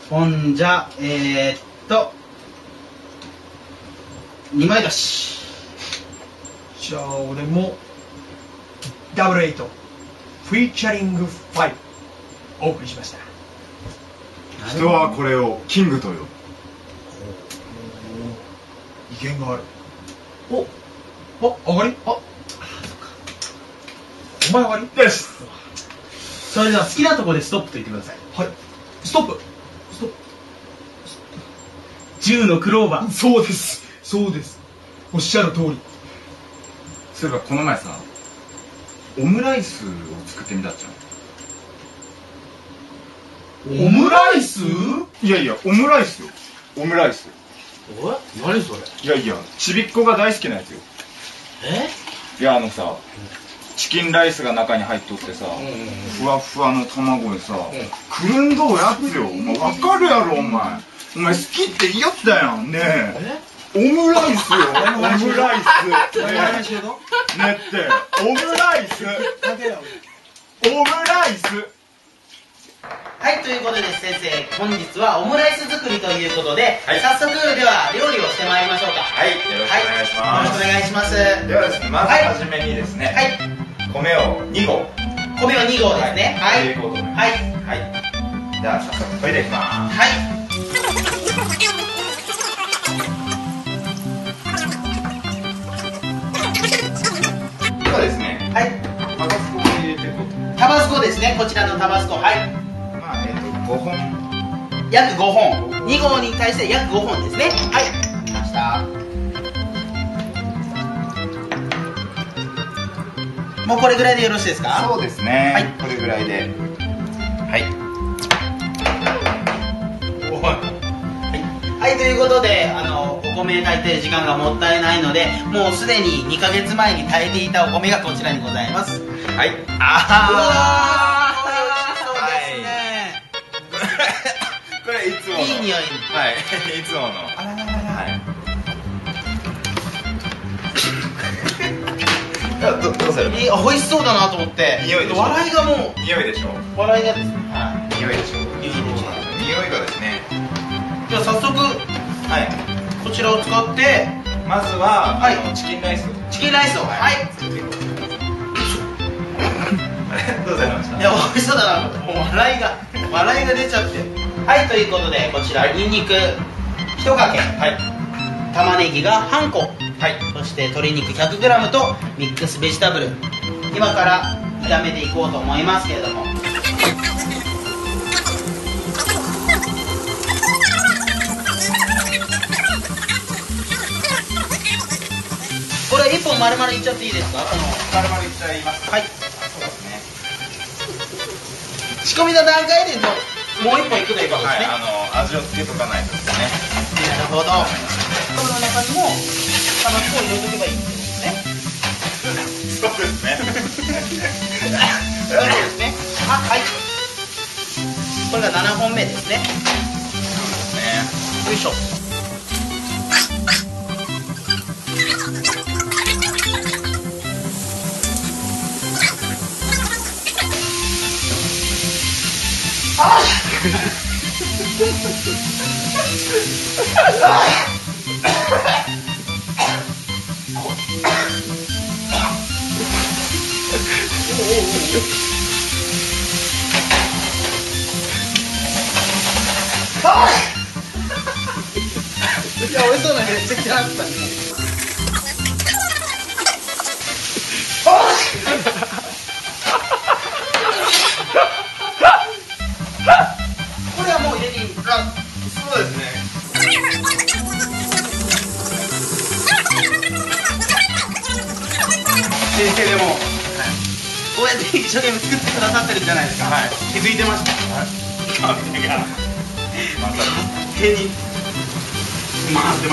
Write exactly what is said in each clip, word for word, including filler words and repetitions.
ほんじゃえー、っとにまい出し。 じゃあ俺もダブルエイトフィーチャリングファイブお送りしました。 人はこれをキングと呼ぶ。 意見がある。おお上がり。ああ、そっか。お前上がり。よし。 それでは好きなところでストップと言ってください。 はい。ストップ。ストップ。 じゅうのクローバー。 そうです。そうです。おっしゃる通り。 そういえばこの前さ、オムライスを作ってみたっちゃオムライス？ う。いやいや、オムライスよ。オムライス。 え？何それ？ いやいや、ちびっこが大好きなやつよ。 え？ いや、あのさ、チキンライスが中に入っとってさ、ふわふわの卵でさ、くるんどうやつよ。お前わかるやろ、お前。お前好きって言いよったやん。ねえ。オムライスよ。オムライス。ねって、オムライス。オムライス。 はい、ということで先生、本日はオムライス作りということで、はい、早速では料理をしてまいりましょうか。 はい、よろしくお願いします。 よろしくお願いします。 ではですね、まずはじめにですね、はい、米をにごう。 米をにごうですね。はい。 はい。はい。では早速研いでいきます。 はい。 ではですね、 はい。 タバスコを入れていこうと。 タバスコですね。こちらのタバスコ。はい。 まあ、えっと、ごほん。 約ごほん。にごうに対して約ごほんですね。はい。来ました。もうこれぐらいでよろしいですか？ そうですね。 はい。 これぐらいで。はい。 はい、ということで、あの、お米炊いてる時間がもったいないので、もうすでににかげつまえに炊いていたお米がこちらにございます。 はい。 ああー、美味しそうですね。 これいつもの。 いい匂い。 はい。いつもの。 あらららら。 はい。どどうする？ いい、あ、美味しそうだなと思って。 匂いでしょ。 笑いがもう、 匂いでしょ。 笑いがですね。はい。 匂いでしょ。 いいでしょ。 匂いがですね。 じゃあ早速、 はい。 こちらを使って、 まずは、 はい、 あのチキンライスを。 チキンライスを、はい。 どうされました？ いや、美味しそうだなと思って、もう笑いが、笑いが出ちゃって。はい、ということで、こちら、ニンニクひとかけ、はい、玉ねぎが半個、はい、そして鶏肉 ひゃくグラム とミックスベジタブル、今から炒めていこうと思いますけれども。これいっぽん丸々いっちゃっていいですか？あの丸々いっちゃいます。 はい。 そうですね。 仕込みの段階でもうもういっぽんいくということですね。 はい、あの味をつけとかないとですね。 なるほど。この中にもタバスコを入れとけばいいんですね。 そうですね。 そうですね。あ、はい。これがななほんめですね。 そうですね。 よいしょ。あいや、美味しそうなめっちゃ汚かったね。これはもう入れていいんですか？ そうですね。 先生でも、こうやって一生懸命作ってくださってるじゃないですか。 はい。 気づいてました。 カメがまた手に回ってます。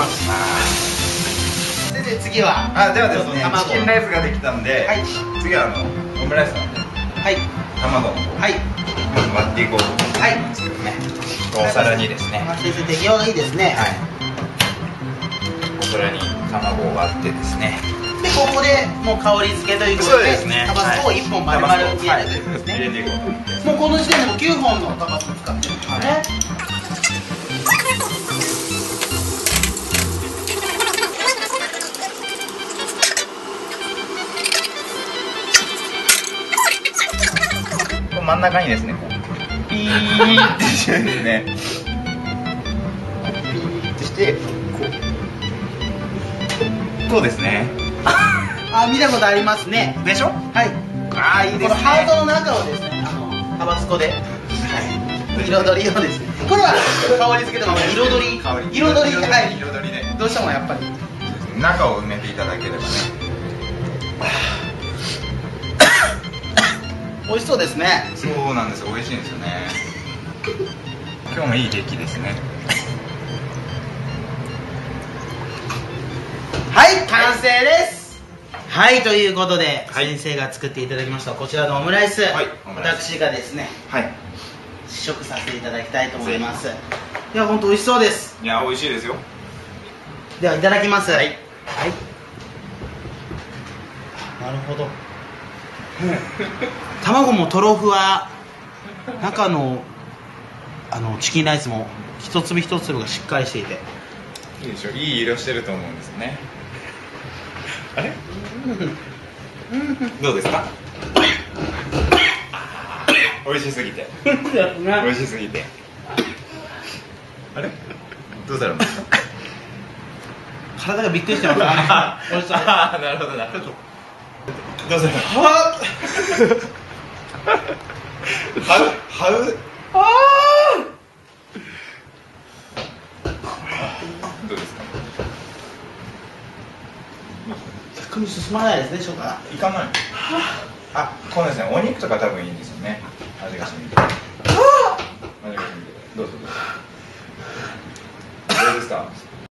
先生、次はあ、ではですね、 卵。 チキンライスができたんで、 はい、 次はあのオムライスなんで、 はい、 卵の方、 はい、 まず割っていこうと思うんはい、 ですけどね。お皿にですね、 先生、手際がいいですね。 はい、お皿に卵を割ってですね。 で、ここでもう香り付けということで、タバスコをいっぽん丸々入れるということですね。 入れていこうと思って。 もうこの時点でもきゅうほんのタバスコ使ってるんですね。 ん中にですね、こうピーってしてですね、ピーってしてこうこうですね。 あ、見たことありますね。 でしょ？ はい。 ああ、いいですね。 このハートの中をですね、あのタバスコで、はい、彩りをですね。これは香り付けても彩り、 香り彩り、はい、 彩りでどうしてもやっぱり中を埋めていただければね。 美味しそうですね。 そうなんですよ、美味しいんですよね。今日もいい出来ですね。 はい、完成です。はい、ということで、先生が作っていただきましたこちらのオムライス、 はいオムライス私がですねはい。 試食させていただきたいと思います。いや、本当美味しそうです。 いや、美味しいですよ。 ではいただきます。 はいはい、なるほど。卵もとろふわ、中のあのチキンライスも一粒一粒がしっかりしていて、 いいでしょ、いい色してると思うんですよね。あれどうですか？美味しすぎて美味しすぎてあれどうされました？ 体がびっくりしてます。あ美味しそう。 ああ、なるほどなるほど。どうされました？はうはうどうですか？ 逆に進まないですね、しょうが。 いかない。あ、このですね、お肉とか多分いいんですよね。味が染みて。味が染みて。どうぞどうぞ。どうですか？